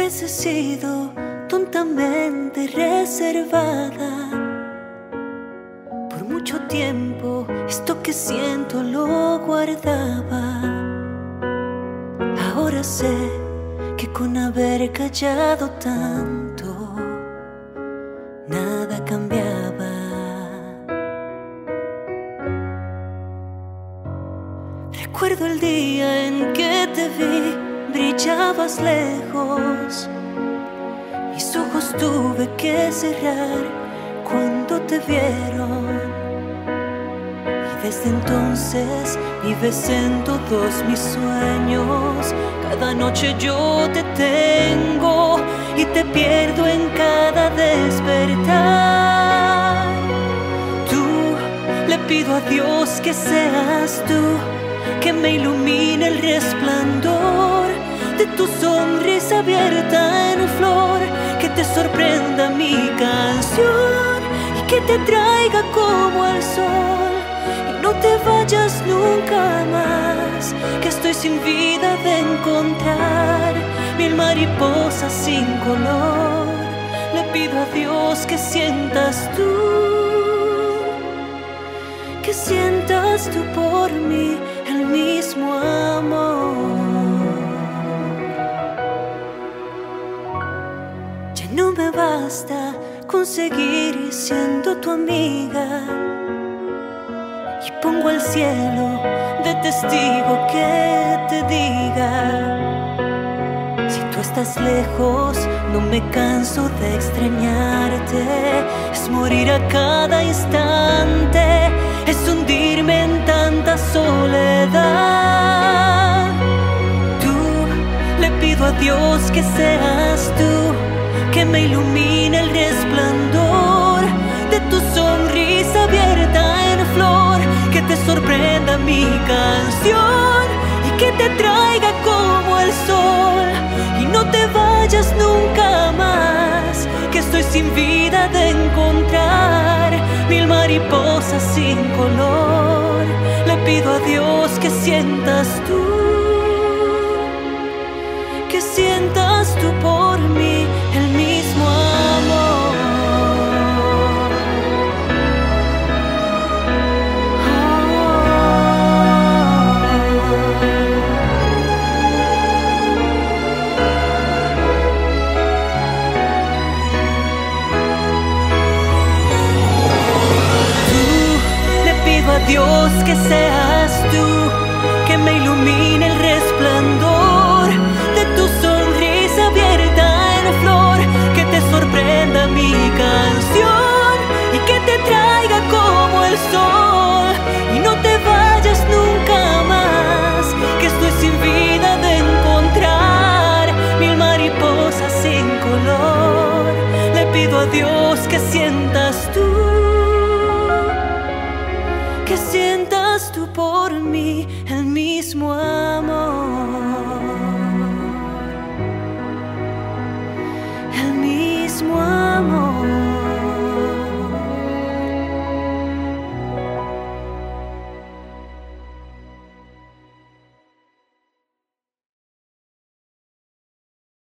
vez he sido tontamente reservada. Por mucho tiempo esto que siento lo guardaba. Ahora sé que con haber callado tanto nada cambiaba. Recuerdo el día en que te vi, brillabas lejos. Mis ojos tuve que cerrar cuando te vieron. Y desde entonces vives en todos mis sueños. Cada noche yo te tengo y te pierdo en cada despertar. Tú, le pido a Dios que seas tú, que me ilumine el resplandor de tu sonrisa abierta en flor, que te sorprenda mi canción y que te traiga como el sol. Y no te vayas nunca más, que estoy sin vida de encontrar mil mariposas sin color. Le pido a Dios que sientas tú, que sientas tú por mí el mismo amor. Ya no me basta con seguir siendo tu amiga, y pongo al cielo de testigo que te diga: si tú estás lejos, no me canso de extrañarte. Es morir a cada instante, es hundirme en tanta soledad. Tú, le pido a Dios que seas tú, que me ilumine el resplandor de tu sonrisa abierta en flor, que te sorprenda mi canción y que te traiga como el sol. Y no te vayas nunca más, que estoy sin vida de encontrar mil mariposas sin color. Le pido a Dios que sientas tú, que sientas tú por mí el mismo amor. A Dios que seas tú, que me ilumine el resplandor de tu sonrisa abierta en flor, que te sorprenda mi canción y que te traiga como el sol. Y no te vayas nunca más, que estoy sin vida de encontrar mil mariposas sin color. Le pido a Dios que sientas tú,